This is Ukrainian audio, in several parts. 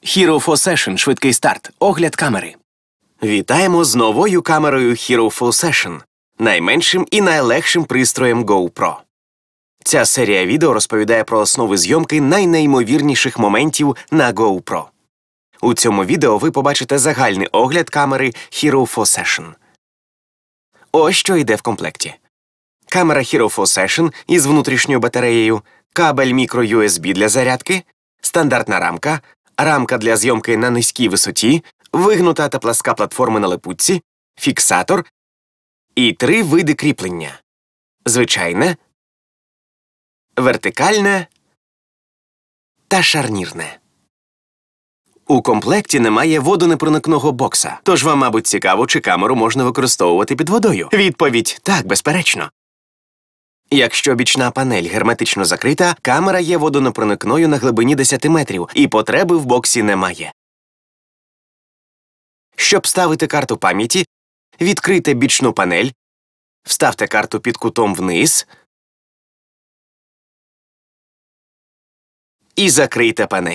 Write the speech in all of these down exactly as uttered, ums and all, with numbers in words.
Hero фор Session. Швидкий старт. Огляд камери. Вітаємо з новою камерою Hero фор Session. Найменшим і найлегшим пристроєм GoPro. Ця серія відео розповідає про основи зйомки найнеймовірніших моментів на GoPro. У цьому відео ви побачите загальний огляд камери Hero фор Session. Ось що йде в комплекті. Камера Hero фор Session із внутрішньою батареєю, кабель мікро-ю ес бі для зарядки, стандартна рамка, рамка для зйомки на низькій висоті, вигнута та пласка платформа на липучці, фіксатор і три види кріплення – звичайне, вертикальне та шарнірне. У комплекті немає водонепроникного бокса, тож вам, мабуть, цікаво, чи камеру можна використовувати під водою. Відповідь – так, безперечно. Якщо бічна панель герметично закрита, камера є водонепроникною на глибині десять метрів, і потреби в боксі немає. Щоб ставити карту пам'яті, відкрийте бічну панель, вставте карту під кутом вниз і закрийте панель.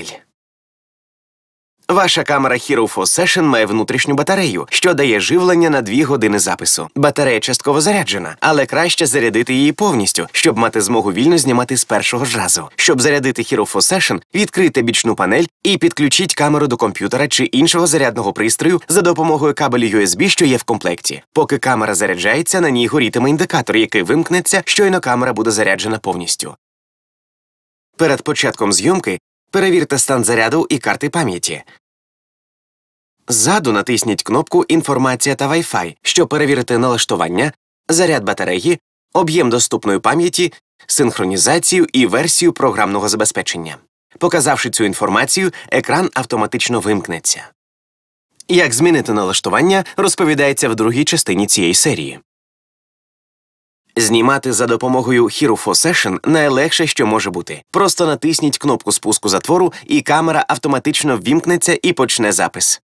Ваша камера Hero фор Session має внутрішню батарею, що дає живлення на дві години запису. Батарея частково заряджена, але краще зарядити її повністю, щоб мати змогу вільно знімати з першого ж разу. Щоб зарядити Hero фор Session, відкрийте бічну панель і підключіть камеру до комп'ютера чи іншого зарядного пристрою за допомогою кабелю ю ес бі, що є в комплекті. Поки камера заряджається, на ній горітиме індикатор, який вимкнеться, щойно камера буде заряджена повністю. Перед початком зйомки перевірте стан заряду і карти пам'яті. Ззаду натисніть кнопку «Інформація та Wi-Fi», щоб перевірити налаштування, заряд батареї, об'єм доступної пам'яті, синхронізацію і версію програмного забезпечення. Показавши цю інформацію, екран автоматично вимкнеться. Як змінити налаштування, розповідається в другій частині цієї серії. Знімати за допомогою Hero фор Session найлегше, що може бути. Просто натисніть кнопку спуску затвору, і камера автоматично ввімкнеться і почне запис.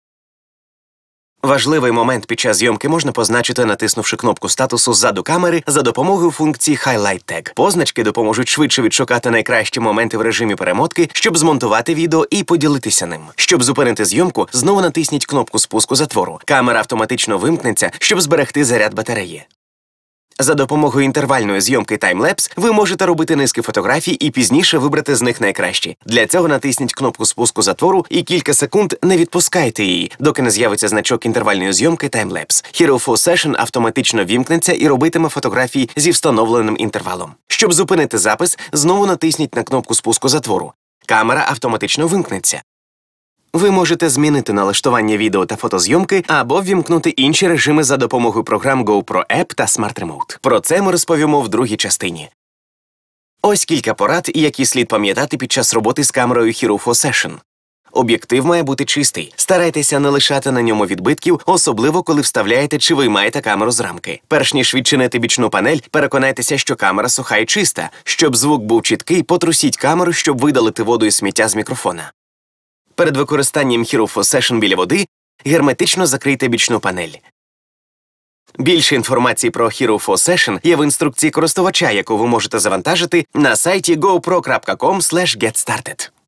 Важливий момент під час зйомки можна позначити, натиснувши кнопку статусу ззаду камери за допомогою функції Highlight Tag. Позначки допоможуть швидше відшукати найкращі моменти в режимі перемотки, щоб змонтувати відео і поділитися ним. Щоб зупинити зйомку, знову натисніть кнопку спуску затвору. Камера автоматично вимкнеться, щоб зберегти заряд батареї. За допомогою інтервальної зйомки таймлепс ви можете робити низки фотографій і пізніше вибрати з них найкращі. Для цього натисніть кнопку спуску затвору і кілька секунд не відпускайте її, доки не з'явиться значок інтервальної зйомки таймлепс. Hero фор Session автоматично вімкнеться і робитиме фотографії зі встановленим інтервалом. Щоб зупинити запис, знову натисніть на кнопку спуску затвору. Камера автоматично вимкнеться. Ви можете змінити налаштування відео та фотозйомки або ввімкнути інші режими за допомогою програм GoPro App та Smart Remote. Про це ми розповімо в другій частині. Ось кілька порад, які слід пам'ятати під час роботи з камерою Hero фор Session. Об'єктив має бути чистий. Старайтеся не лишати на ньому відбитків, особливо коли вставляєте чи виймаєте камеру з рамки. Перш ніж відчинити бічну панель, переконайтеся, що камера суха і чиста. Щоб звук був чіткий, потрусіть камеру, щоб видалити воду і сміття з мікрофона. Перед використанням Hero фор Session біля води герметично закрийте бічну панель. Більше інформації про Hero фор Session є в інструкції користувача, яку ви можете завантажити на сайті go pro крапка com слеш get started.